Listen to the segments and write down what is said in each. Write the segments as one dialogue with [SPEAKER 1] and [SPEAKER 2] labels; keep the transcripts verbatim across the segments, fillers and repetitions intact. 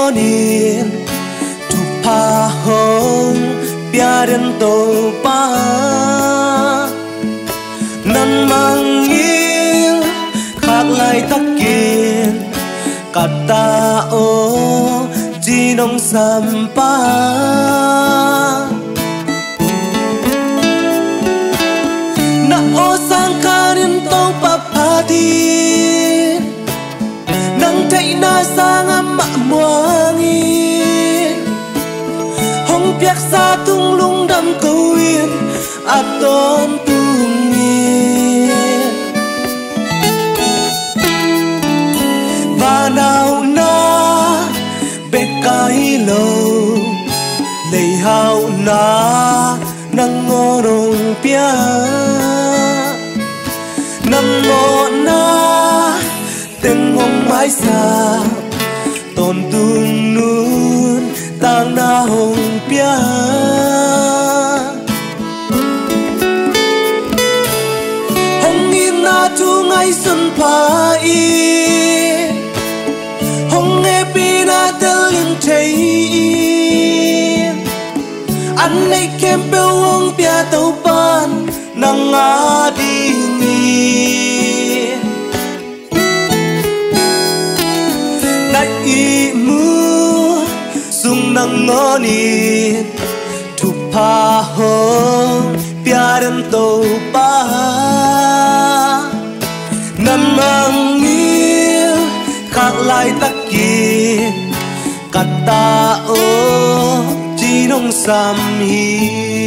[SPEAKER 1] ngonin tu pa hong biaran to pa nan mangil khác lại tắc kiên kata o jinong sampa na o sangkarin to papadi nang thấy na sang ama muangi hong piak sa tung lung đam câu yên aton tung yên và nào na bekai lâu lấy hao na nang ngorong pia nang mo na từng ngông mãi xa tôn tung nun tang na hồng pia hồng in na chu ngay xuân pha y hồng nghe pi na tel lim thấy anh ấy kem bêu hồng pia tàu ban nang a đi i mu sung nang ngoni tu pa hong piaran to pa nam mang yêu khác lại tắc ki kata o jinong sam hi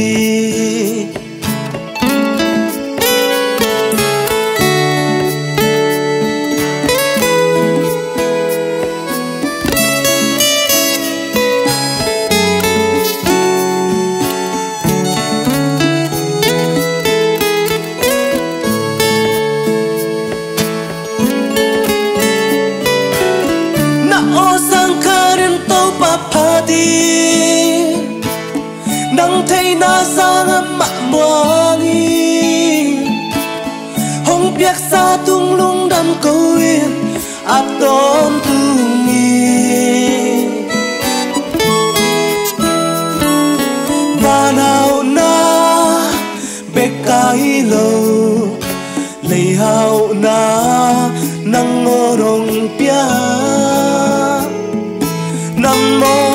[SPEAKER 1] nang thấy na sang ama muangi hong piak sa tung lung đam câu yên ap tom tung yên và nào na bekai lâu lấy hao na nang ngorong pia nang mo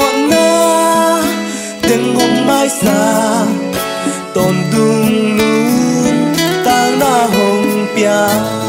[SPEAKER 1] từng ngông mai xa tôn tung nun tang na hồng pia